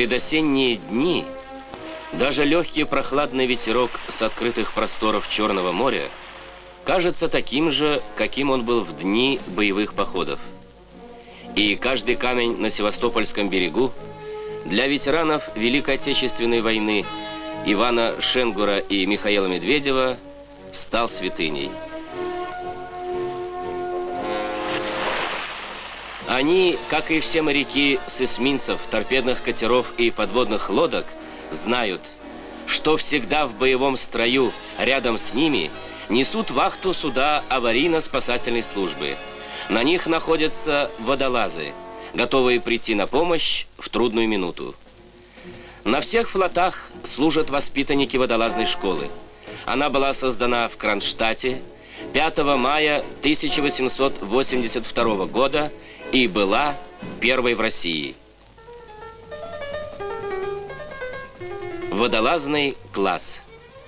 предосенние дни даже легкий прохладный ветерок с открытых просторов Черного моря кажется таким же, каким он был в дни боевых походов. И каждый камень на Севастопольском берегу для ветеранов Великой Отечественной войны Ивана Шенгура и Михаила Медведева стал святыней. Они, как и все моряки с эсминцев, торпедных катеров и подводных лодок, знают, что всегда в боевом строю рядом с ними несут вахту суда аварийно-спасательной службы. На них находятся водолазы, готовые прийти на помощь в трудную минуту. На всех флотах служат воспитанники водолазной школы. Она была создана в Кронштадте 5 мая 1882 года и была первой в России. Водолазный класс.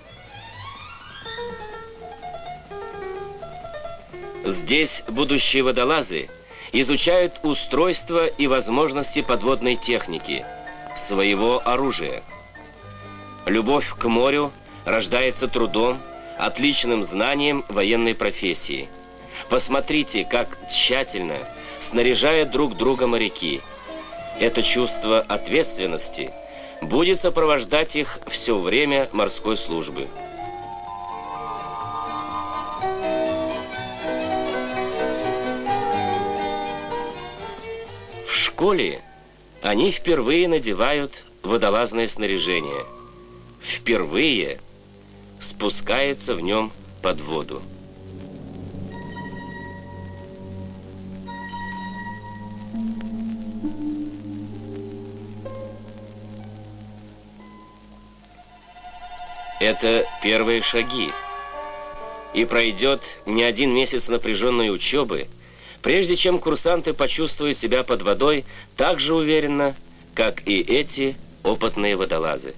Здесь будущие водолазы изучают устройство и возможности подводной техники, своего оружия. Любовь к морю рождается трудом, отличным знанием военной профессии. Посмотрите, как тщательно снаряжают друг друга моряки. Это чувство ответственности будет сопровождать их все время морской службы. В школе они впервые надевают водолазное снаряжение. Впервые спускаются в нем под воду. Это первые шаги. И пройдет не один месяц напряженной учебы, прежде чем курсанты почувствуют себя под водой так же уверенно, как и эти опытные водолазы.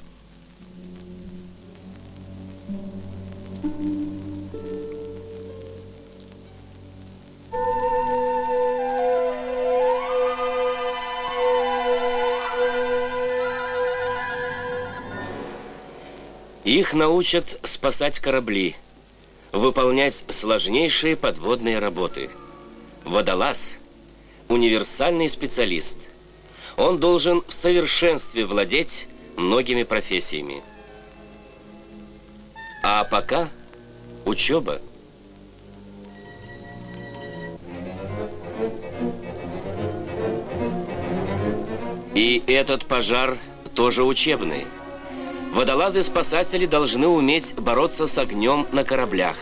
Их научат спасать корабли, выполнять сложнейшие подводные работы. Водолаз – универсальный специалист. Он должен в совершенстве владеть многими профессиями. А пока учеба. И этот пожар тоже учебный. Водолазы-спасатели должны уметь бороться с огнем на кораблях.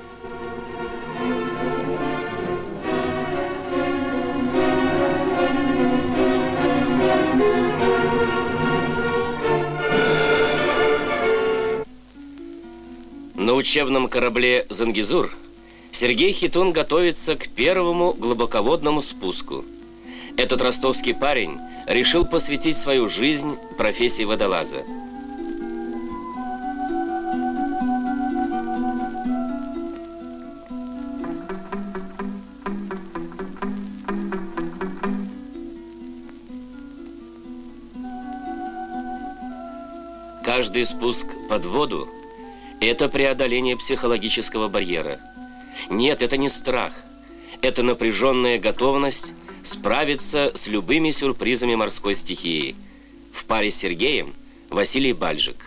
На учебном корабле «Зангезур» Сергей Хитун готовится к первому глубоководному спуску. Этот ростовский парень решил посвятить свою жизнь профессии водолаза. Каждый спуск под воду – это преодоление психологического барьера. Нет, это не страх. Это напряженная готовность справиться с любыми сюрпризами морской стихии. В паре с Сергеем Василий Бальжик.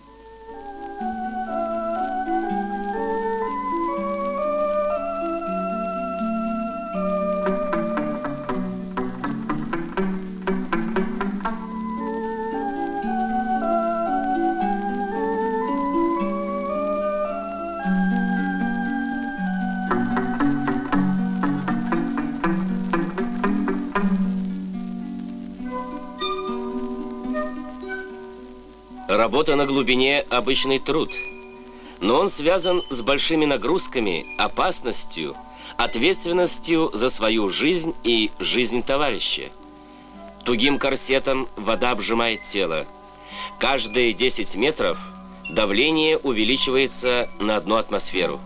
Работа на глубине – обычный труд, но он связан с большими нагрузками, опасностью, ответственностью за свою жизнь и жизнь товарища. Тугим корсетом вода обжимает тело. Каждые 10 метров давление увеличивается на 1 атмосферу.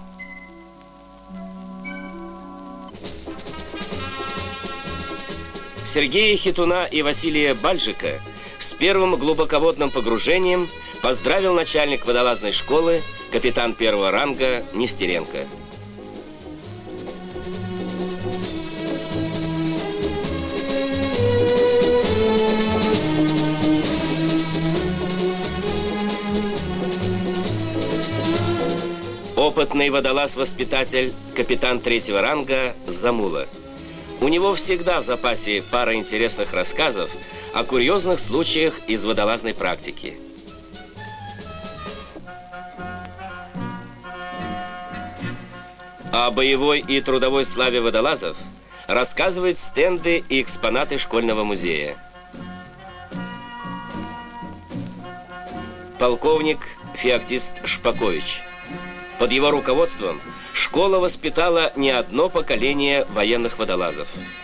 Сергея Хитуна и Василия Бальжика С первым глубоководным погружением поздравил начальник водолазной школы, капитан первого ранга Нестеренко. Опытный водолаз-воспитатель, капитан третьего ранга Замула. У него всегда в запасе пара интересных рассказов о курьезных случаях из водолазной практики. О боевой и трудовой славе водолазов рассказывают стенды и экспонаты школьного музея. Полковник Феоктист Шпакович. Под его руководством школа воспитала не одно поколение военных водолазов.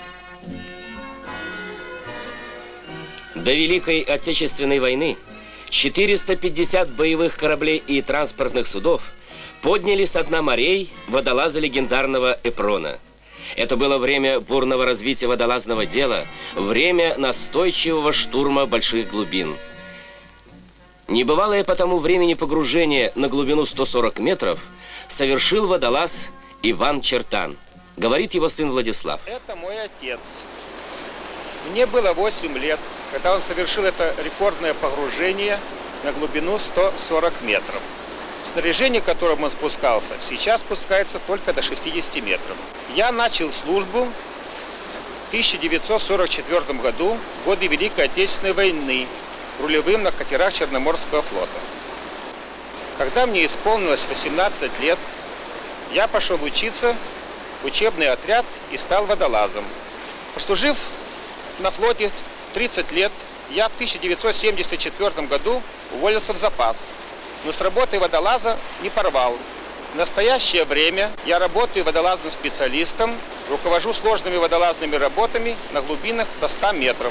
До Великой Отечественной войны 450 боевых кораблей и транспортных судов подняли со дна морей водолаза легендарного Эпрона. Это было время бурного развития водолазного дела, время настойчивого штурма больших глубин. Небывалое по тому времени погружение на глубину 140 метров совершил водолаз Иван Чертан. Говорит его сын Владислав. Это мой отец. Мне было 8 лет, когда он совершил это рекордное погружение на глубину 140 метров. Снаряжение, которым он спускался, сейчас спускается только до 60 метров. Я начал службу в 1944 году, в годы Великой Отечественной войны, рулевым на катерах Черноморского флота. Когда мне исполнилось 18 лет, я пошел учиться в учебный отряд и стал водолазом. Прослужив на флоте 30 лет, я в 1974 году уволился в запас, но с работой водолаза не порвал. В настоящее время я работаю водолазным специалистом, руковожу сложными водолазными работами на глубинах до 100 метров.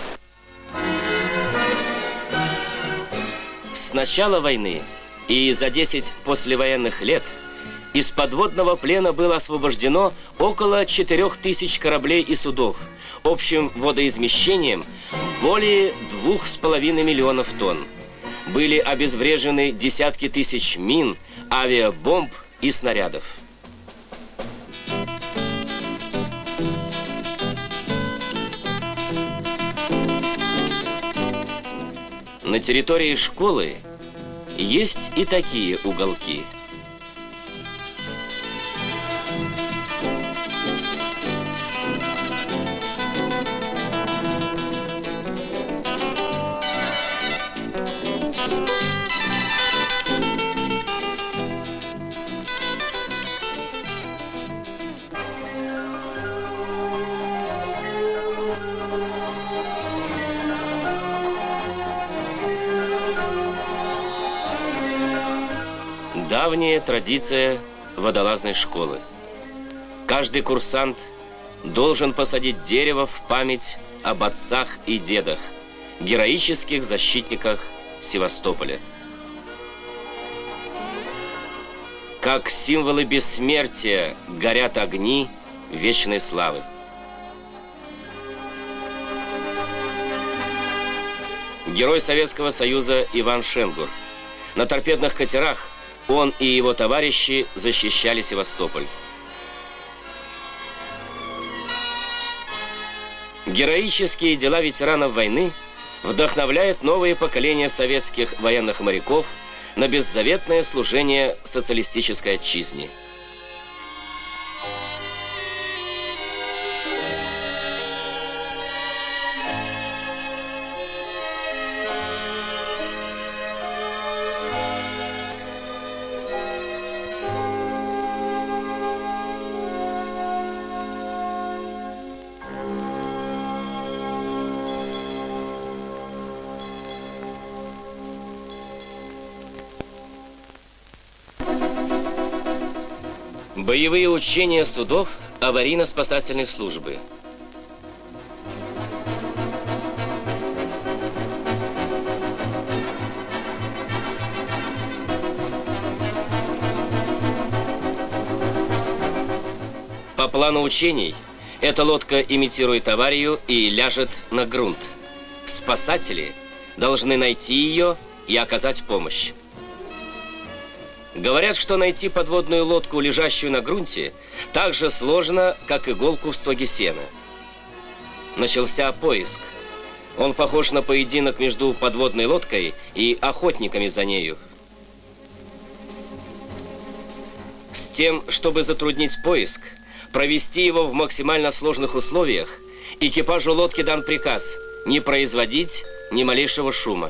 С начала войны и за 10 послевоенных лет из подводного плена было освобождено около 4000 кораблей и судов, общим водоизмещением более 2,5 миллионов тонн. Были обезврежены десятки тысяч мин, авиабомб и снарядов. На территории школы есть и такие уголки. Давняя традиция водолазной школы. Каждый курсант должен посадить дерево в память об отцах и дедах, героических защитниках Севастополя. Как символы бессмертия горят огни вечной славы. Герой Советского Союза Иван Шенгур. На торпедных катерах он и его товарищи защищали Севастополь. Героические дела ветеранов войны вдохновляют новые поколения советских военных моряков на беззаветное служение социалистической отчизне. Боевые учения судов аварийно-спасательной службы. По плану учений, эта лодка имитирует аварию и ляжет на грунт. Спасатели должны найти ее и оказать помощь. Говорят, что найти подводную лодку, лежащую на грунте, так же сложно, как иголку в стоге сена. Начался поиск. Он похож на поединок между подводной лодкой и охотниками за нею. С тем, чтобы затруднить поиск, провести его в максимально сложных условиях, экипажу лодки дан приказ не производить ни малейшего шума.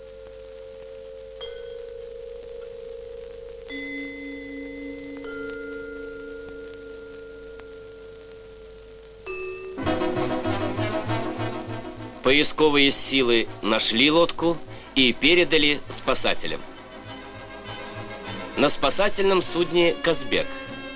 Поисковые силы нашли лодку и передали спасателям. На спасательном судне «Казбек».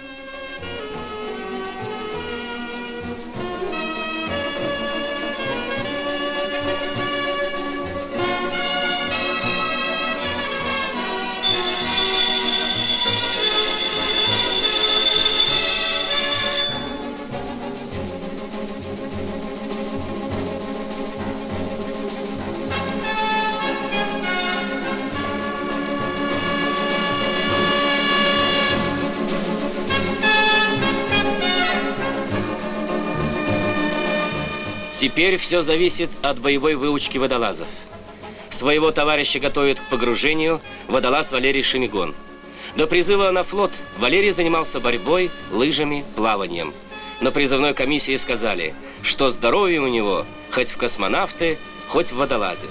Теперь все зависит от боевой выучки водолазов. Своего товарища готовит к погружению водолаз Валерий Шемигон. До призыва на флот Валерий занимался борьбой, лыжами, плаванием. На призывной комиссии сказали, что здоровье у него хоть в космонавты, хоть в водолазы.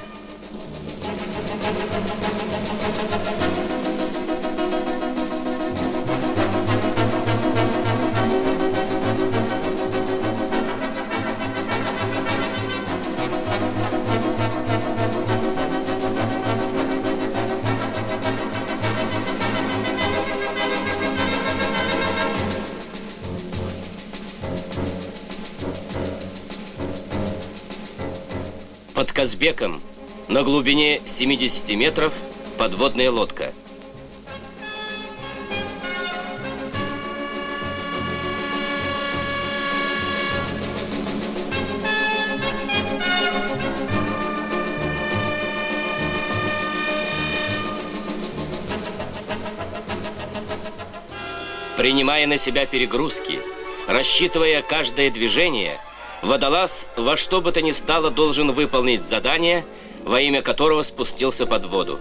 Под Казбеком на глубине 70 метров подводная лодка. Принимая на себя перегрузки, рассчитывая каждое движение, водолаз во что бы то ни стало должен выполнить задание, во имя которого спустился под воду.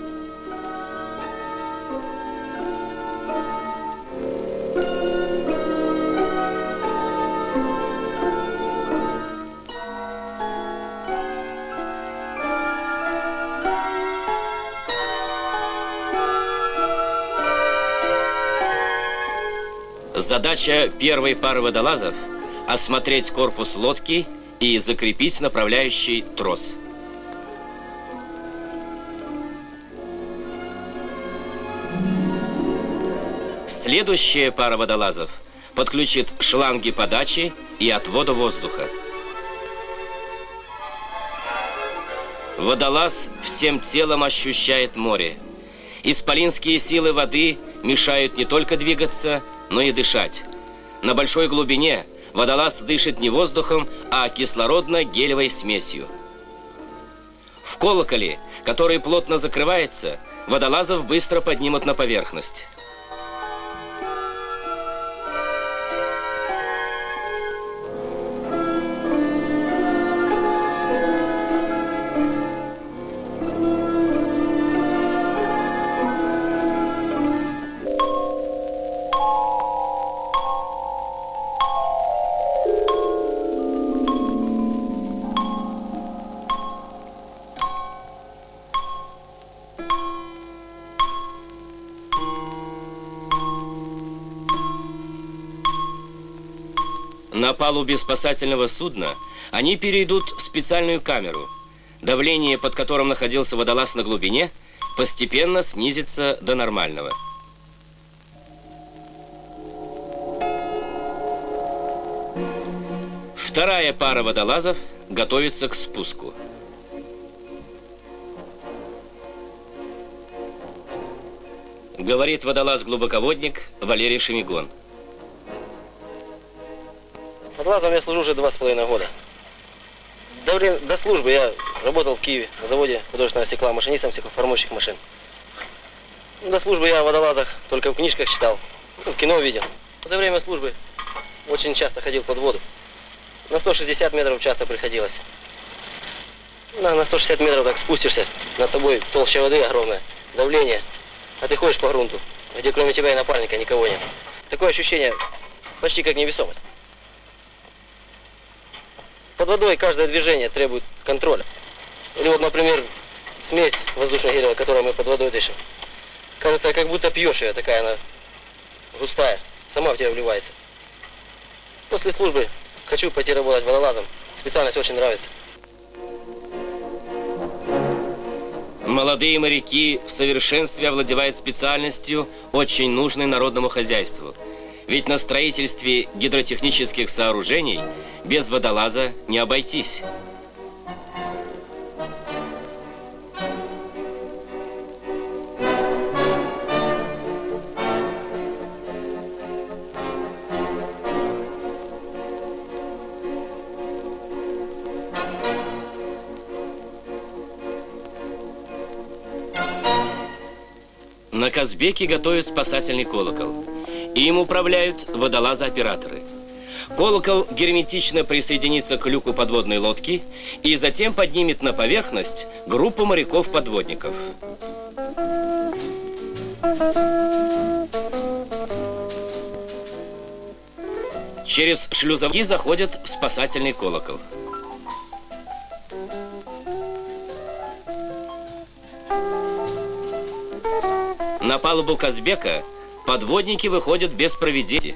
Задача первой пары водолазов – осмотреть корпус лодки и закрепить направляющий трос. Следующая пара водолазов подключит шланги подачи и отвода воздуха. Водолаз всем телом ощущает море. Исполинские силы воды мешают не только двигаться, но и дышать. На большой глубине водолаз дышит не воздухом, а кислородно-гелевой смесью. В колоколе, который плотно закрывается, водолазов быстро поднимут на поверхность. На палубе спасательного судна они перейдут в специальную камеру. Давление, под которым находился водолаз на глубине, постепенно снизится до нормального. Вторая пара водолазов готовится к спуску. Говорит водолаз-глубоководник Валерий Шемигон. Водолазом я служу уже 2,5 года. До службы я Работал в Киеве на заводе художественного стекла, машинистом стеклоформующих машин. До службы я о водолазах только в книжках читал, в кино видел. За время службы очень часто ходил под воду. На 160 метров часто приходилось. На 160 метров так спустишься, над тобой толща воды огромная, давление, а ты ходишь по грунту, где кроме тебя и напарника никого нет. Такое ощущение почти как невесомость. Под водой каждое движение требует контроля. Или вот, например, смесь воздушно-гелевая, которой мы под водой дышим. Кажется, как будто пьешь ее, такая она густая, сама в тебя вливается. После службы хочу пойти работать водолазом. Специальность очень нравится. Молодые моряки в совершенстве овладевают специальностью, очень нужной народному хозяйству. Ведь на строительстве гидротехнических сооружений без водолаза не обойтись. На Казбеке готовят спасательный колокол. Им управляют водолазы-операторы. Колокол герметично присоединится к люку подводной лодки и затем поднимет на поверхность группу моряков-подводников. Через шлюзовки заходят в спасательный колокол. На палубу Казбека подводники выходят без проведения.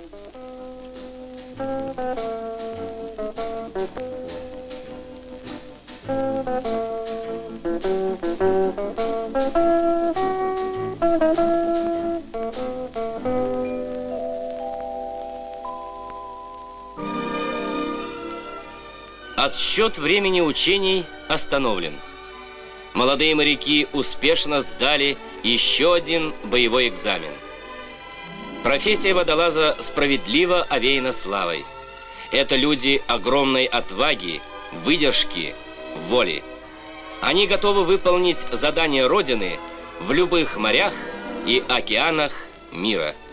Отсчет времени учений остановлен. Молодые моряки успешно сдали еще один боевой экзамен. Профессия водолаза справедливо овеяна славой. Это люди огромной отваги, выдержки, воли. Они готовы выполнить задания Родины в любых морях и океанах мира.